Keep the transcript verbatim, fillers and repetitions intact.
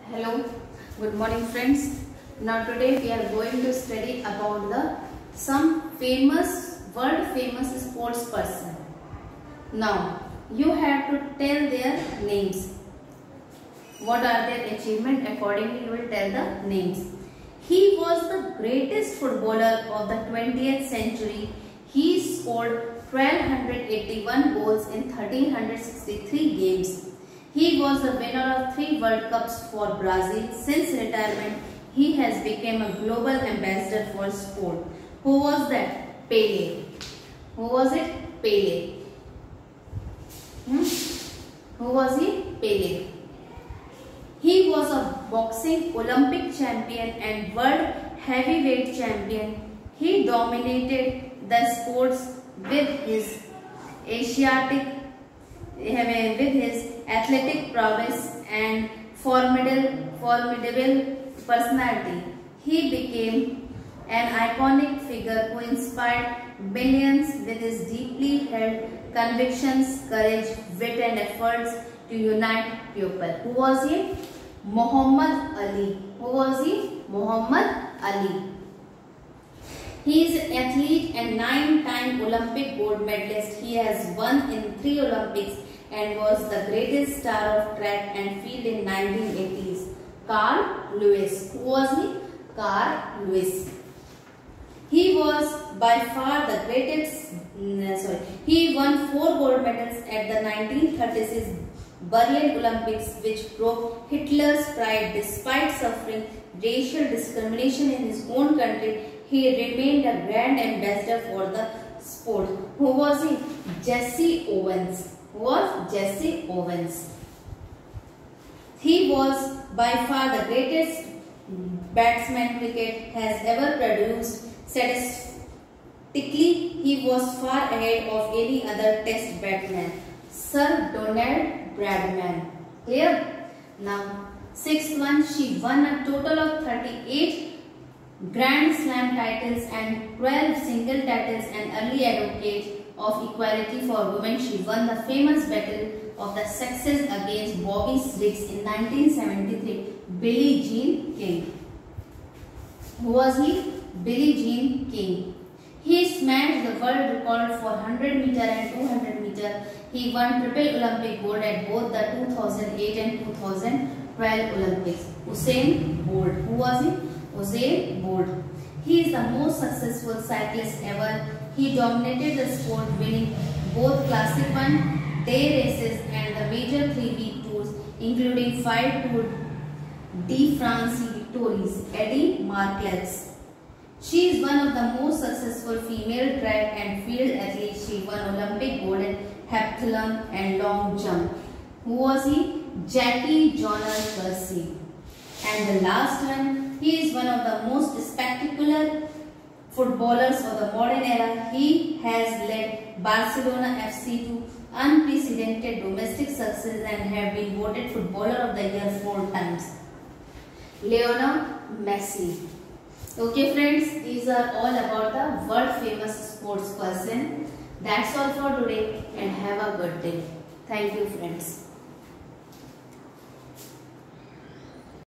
Hello, good morning friends. Now today we are going to study about the some famous world famous sports person. Now you have to tell their names. What are their achievements? Accordingly you will tell the names. He was the greatest footballer of the twentieth century. He scored twelve eighty-one goals in one thousand three hundred sixty-three games. He was the winner of three World Cups for Brazil. Since retirement, he has become a global ambassador for sport. Who was that? Pele. Who was it? Pele. Hmm? Who was he? Pele. He was a boxing Olympic champion and world heavyweight champion. He dominated the sports with his Asiatic with his athletic prowess and formidable, formidable personality. He became an iconic figure who inspired millions with his deeply held convictions, courage, wit and efforts to unite people. Who was he? Muhammad Ali. Who was he? Muhammad Ali. He is an athlete and nine-time Olympic gold medalist. He has won in three Olympics and was the greatest star of track and field in nineteen eighties. Carl Lewis. Who was he? Carl Lewis. He was by far the greatest. Sorry, he won four gold medals at the nineteen thirty-six Berlin Olympics, which broke Hitler's pride. Despite suffering racial discrimination in his own country, he remained a grand ambassador for the sport. Who was he? Jesse Owens. Who was Jesse Owens? He was by far the greatest batsman cricket has ever produced. Statistically, he was far ahead of any other test batsman. Sir Donald Bradman. Clear? Now, sixth one, she won a total of thirty-eight Grand Slam titles and twelve single titles, and early advocate of equality for women. She won the famous battle of the sexes against Bobby Riggs in nineteen seventy-three. Billie Jean King. Who was he? Billie Jean King. He smashed the world record for one hundred meter and two hundred meter. He won triple Olympic gold at both the two thousand eight and two thousand twelve Olympics. Usain Bolt. Who was he? Usain Bolt. He is the most successful cyclist ever. He dominated the sport, winning both Classic one day races and the major three-week tours, including five Tour de France victories. Eddy Merckx. She is one of the most successful female track and field athletes. She won Olympic gold in heptathlon and long jump. Who was he? Jackie Joyner-Kersee. And the last one, he is one of the most spectacular footballers of the modern era. He has led Barcelona F C to unprecedented domestic success and have been voted Footballer of the Year four times. Lionel Messi. Okay friends, these are all about the world famous sports person. That's all for today and have a good day. Thank you friends.